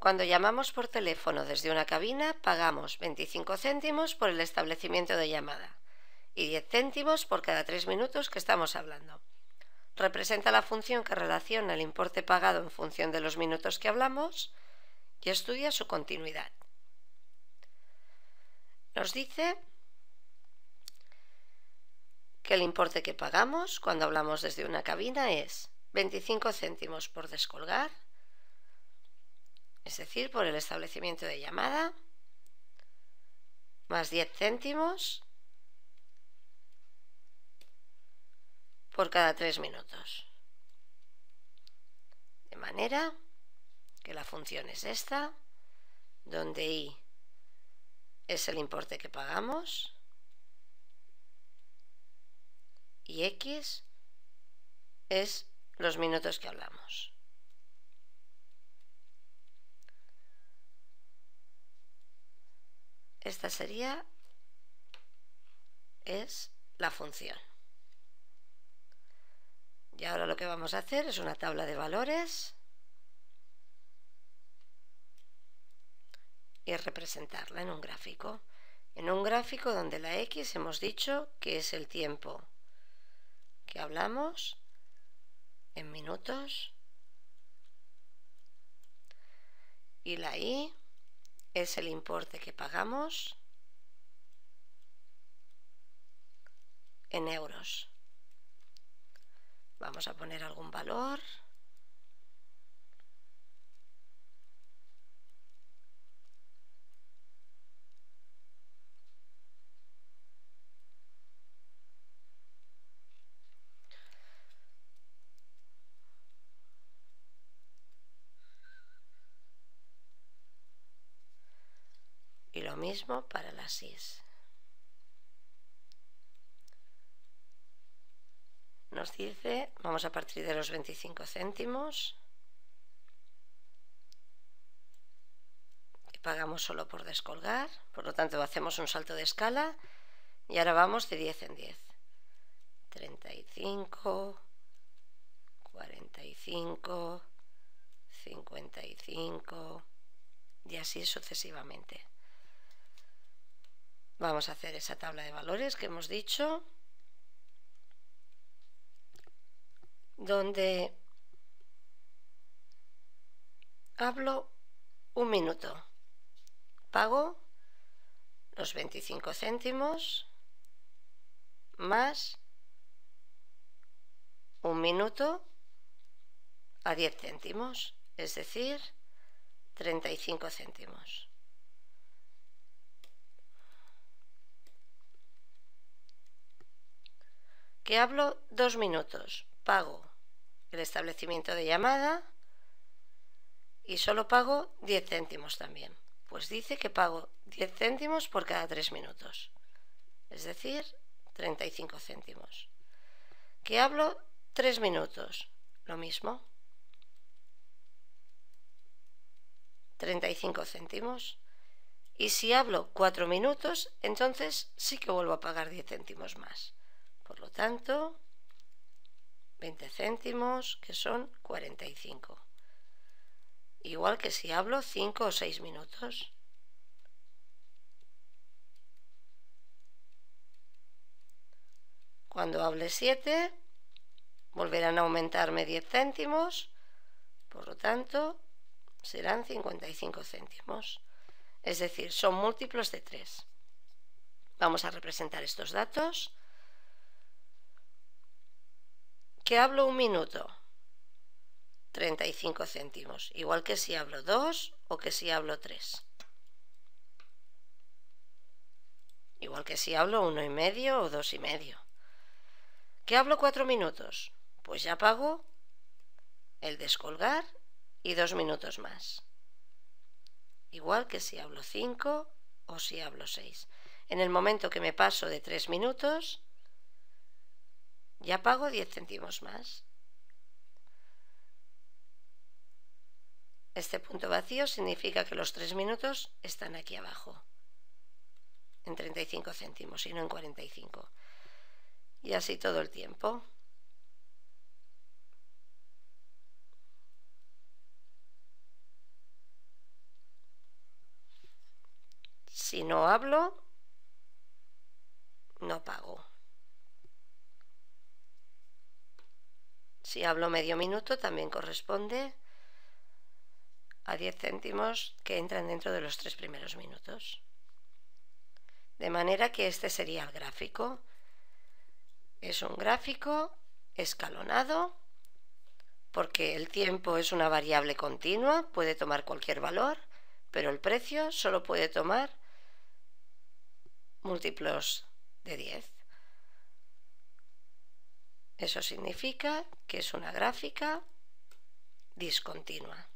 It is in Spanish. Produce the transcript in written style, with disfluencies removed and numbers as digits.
Cuando llamamos por teléfono desde una cabina, pagamos 25 céntimos por el establecimiento de llamada y 10 céntimos por cada 3 minutos que estamos hablando. Representa la función que relaciona el importe pagado en función de los minutos que hablamos y estudia su continuidad. Nos dice que el importe que pagamos cuando hablamos desde una cabina es 25 céntimos por descolgar, es decir, por el establecimiento de llamada, más 10 céntimos por cada 3 minutos. De manera que la función es esta, donde I es el importe que pagamos y X es los minutos que hablamos. Esta es la función. Y ahora lo que vamos a hacer es una tabla de valores y representarla en un gráfico. En un gráfico donde la X hemos dicho que es el tiempo que hablamos en minutos y la Y es el importe que pagamos en euros. Vamos a poner algún valor. Y lo mismo para las Is. Nos dice, vamos a partir de los 25 céntimos, que pagamos solo por descolgar, por lo tanto hacemos un salto de escala y ahora vamos de 10 en 10. 35, 45, 55 y así sucesivamente. Vamos a hacer esa tabla de valores que hemos dicho, donde hablo un minuto, pago los 25 céntimos más un minuto a 10 céntimos, es decir, 35 céntimos. Que hablo 2 minutos, pago el establecimiento de llamada y solo pago 10 céntimos también. Pues dice que pago 10 céntimos por cada 3 minutos, es decir, 35 céntimos. Que hablo 3 minutos, lo mismo, 35 céntimos. Y si hablo 4 minutos, entonces sí que vuelvo a pagar 10 céntimos más. Por lo tanto, 20 céntimos, que son 45. Igual que si hablo 5 o 6 minutos. Cuando hable 7, volverán a aumentarme 10 céntimos, por lo tanto, serán 55 céntimos. Es decir, son múltiplos de 3. Vamos a representar estos datos. Que hablo un minuto, 35 céntimos, igual que si hablo 2 o que si hablo 3. Igual que si hablo 1,5 o 2,5. ¿Que hablo 4 minutos? Pues ya pago el descolgar y 2 minutos más. Igual que si hablo 5 o si hablo 6. En el momento que me paso de 3 minutos, ya pago 10 céntimos más. Este punto vacío significa que los 3 minutos están aquí abajo, en 35 céntimos y no en 45. Y así todo el tiempo. Si no hablo, no pago. Si hablo medio minuto, también corresponde a 10 céntimos que entran dentro de los 3 primeros minutos. De manera que este sería el gráfico. Es un gráfico escalonado porque el tiempo es una variable continua, puede tomar cualquier valor, pero el precio solo puede tomar múltiplos de 10. Eso significa que es una gráfica discontinua.